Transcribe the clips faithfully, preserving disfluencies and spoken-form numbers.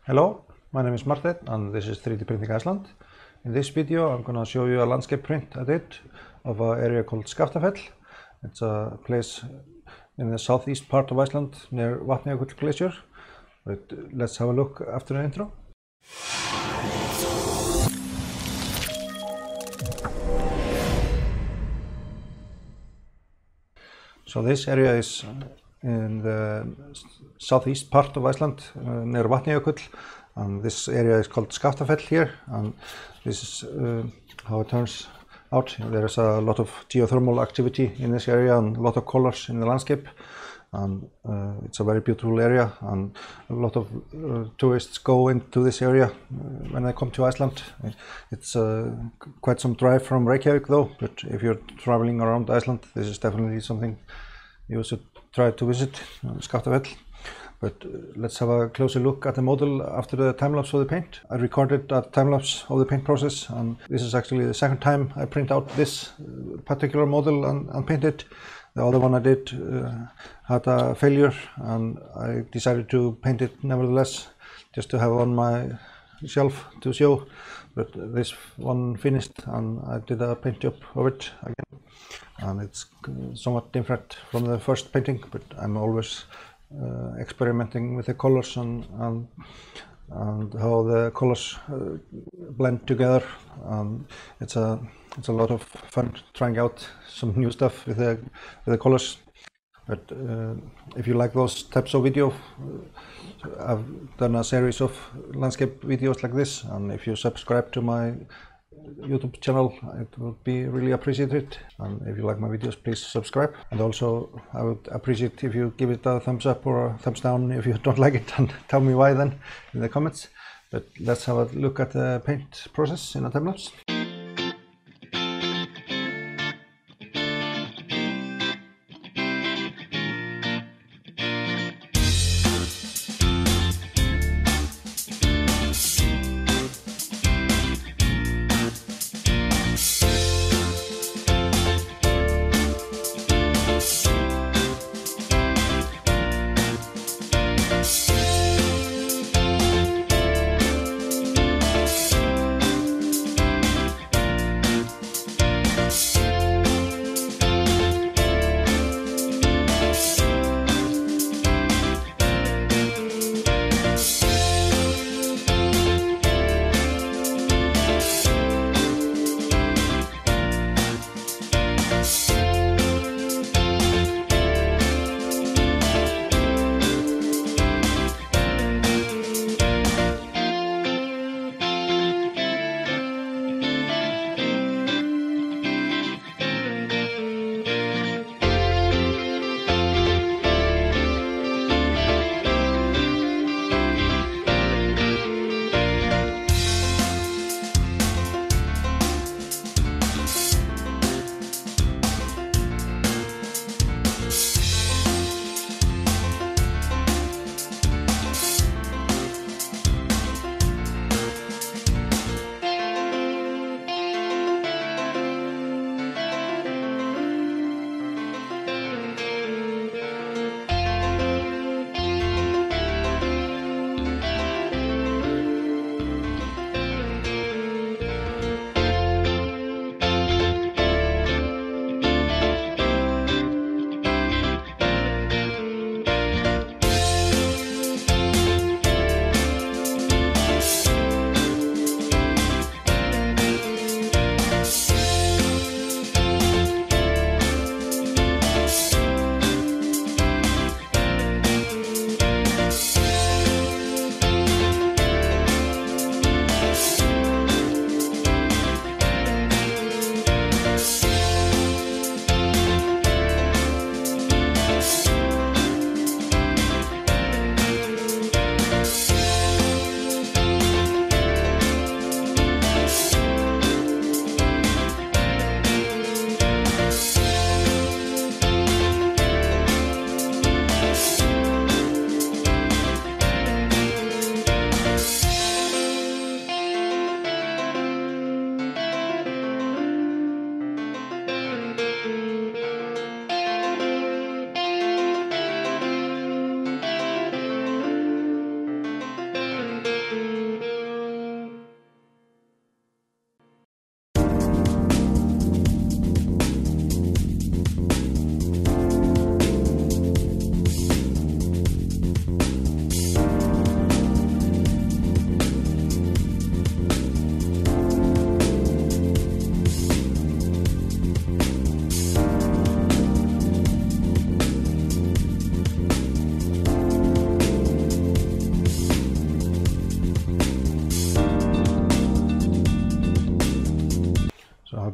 Hello, my name is Martin and this is three D Printing Iceland. In this video I'm going to show you a landscape print I did of an area called Skaftafell. It's a place in the southeast part of Iceland near Vatnajökull glacier. But let's have a look after the intro. So this area is in the southeast part of Iceland, uh, near Vatnajökull, and this area is called Skaftafell here, and this is uh, how it turns out. There is a lot of geothermal activity in this area and a lot of colors in the landscape, and uh, it's a very beautiful area, and a lot of uh, tourists go into this area uh, when they come to Iceland. It's uh, quite some drive from Reykjavik though, but if you're traveling around Iceland, this is definitely something you should try to visit, uh, Skaftafell. But uh, let's have a closer look at the model after the time-lapse of the paint. I recorded a time-lapse of the paint process, and this is actually the second time I print out this particular model and, and paint it. The other one I did uh, had a failure, and I decided to paint it nevertheless, just to have on my shelf to show. But this one finished, and I did a paint job of it again. And it's somewhat different from the first painting, but I'm always uh, experimenting with the colors and, and, and how the colors uh, blend together. And it's a, it's a lot of fun trying out some new stuff with the, with the colors. But uh, if you like those types of video, uh, I've done a series of landscape videos like this, and if you subscribe to my YouTube channel, it would be really appreciated. And if you like my videos, please subscribe. And also I would appreciate if you give it a thumbs up or a thumbs down if you don't like it, and tell me why then in the comments. But let's have a look at the paint process in a time lapse.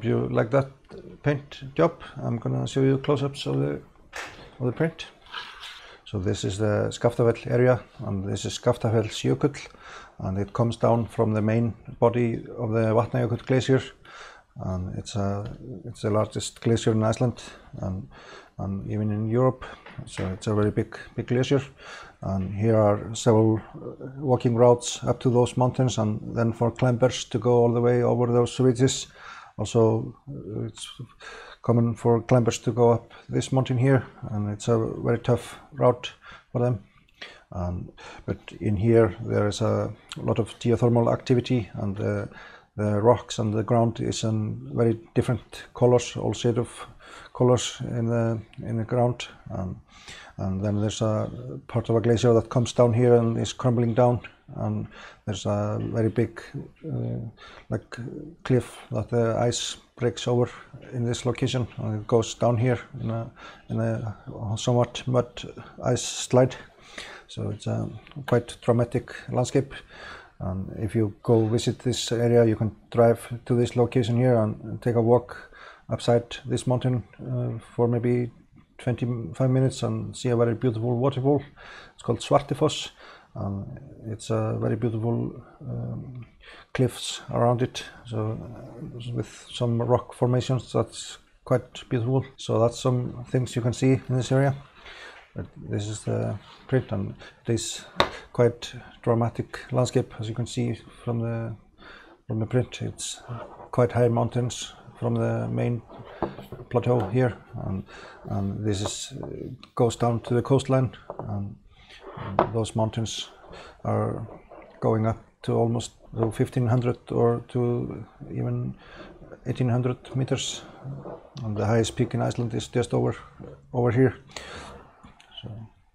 hope you like that paint job. I'm gonna show you close-ups of the of the print. So this is the Skaftafell area, and this is Skaftafellsjökull, and it comes down from the main body of the Vatnajökull glacier, and it's a it's the largest glacier in Iceland and and even in Europe. So it's a very big big glacier, and here are several walking routes up to those mountains, and then for climbers to go all the way over those ridges. Also, it's common for climbers to go up this mountain here, and it's a very tough route for them. Um, but in here there is a lot of geothermal activity, and the, the rocks and the ground is in very different colors, all shades of colors in the in the ground. Um, and then there's a part of a glacier that comes down here and is crumbling down, and there's a very big uh, like cliff that the ice breaks over in this location, and it goes down here in a in a somewhat mud ice slide. So it's a quite dramatic landscape, and if you go visit this area, you can drive to this location here and, and take a walk upside this mountain uh, for maybe twenty-five minutes and see a very beautiful waterfall. It's called Svartifoss. Um, it's a very beautiful um, cliffs around it, so uh, with some rock formations. That's quite beautiful. So that's some things you can see in this area. But this is the print, and it is quite dramatic landscape, as you can see from the from the print. It's quite high mountains from the main plateau here, and, and this is uh, goes down to the coastline, and, and those mountains are going up to almost to fifteen hundred or to even eighteen hundred meters, and the highest peak in Iceland is just over over here. So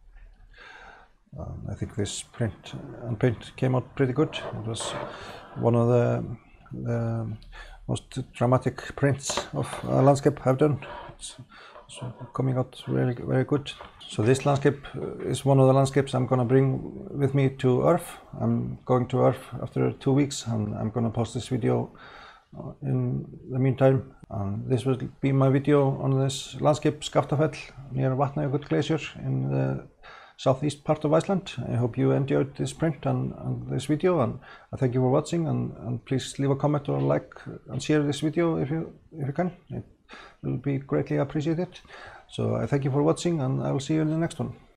um, I think this print and paint came out pretty good. It was one of the, the most dramatic prints of a landscape I've done. It's, it's coming out really very good. So this landscape is one of the landscapes I'm going to bring with me to Earth. I'm going to Earth after two weeks, and I'm going to post this video in the meantime. And this will be my video on this landscape, Skaftafell, near Vatnajökull glacier in the southeast part of Iceland. I hope you enjoyed this print and, and this video, and I thank you for watching, and, and please leave a comment or like and share this video if you if you can. It will be greatly appreciated. So I thank you for watching, and I will see you in the next one.